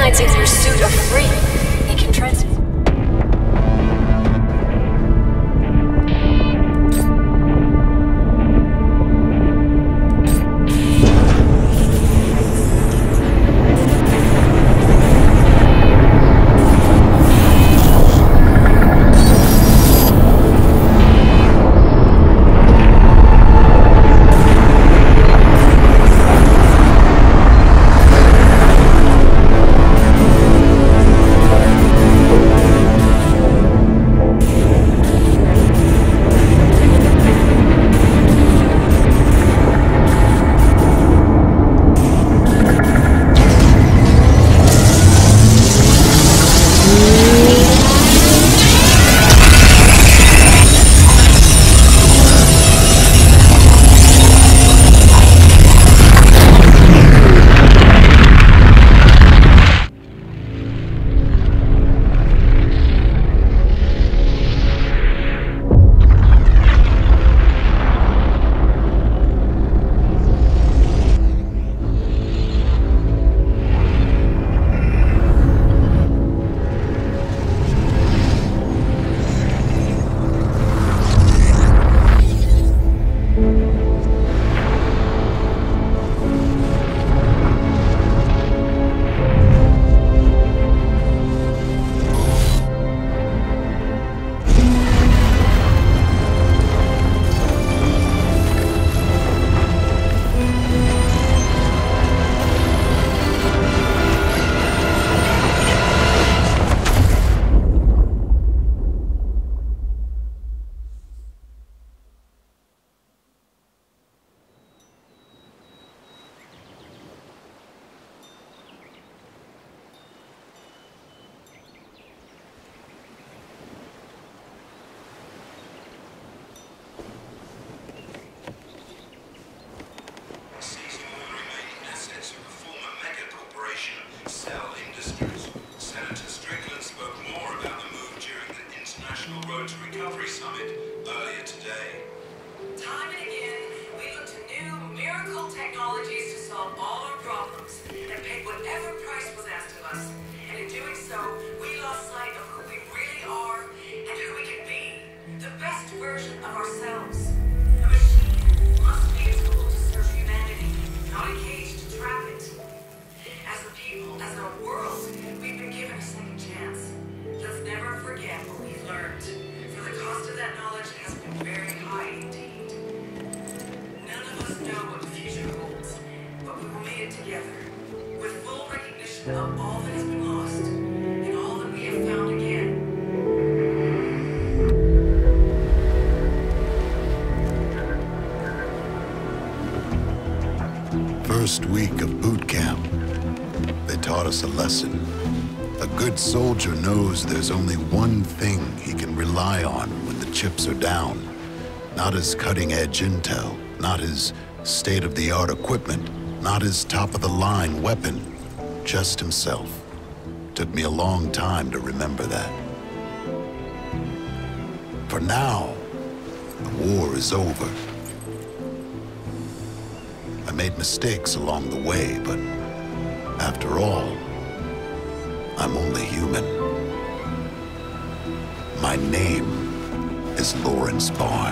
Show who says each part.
Speaker 1: K-9's in pursuit of Free. He can transfer.
Speaker 2: Of all that has been lost, and all that we have found again.
Speaker 3: First week of boot camp, they taught us a lesson. A good soldier knows there's only one thing he can rely on when the chips are down. Not his cutting-edge intel, not his state-of-the-art equipment, not his top-of-the-line weapon. Just himself. Took me a long time to remember that. For now, the war is over. I made mistakes along the way, but after all, I'm only human. My name is Lawrence Bond.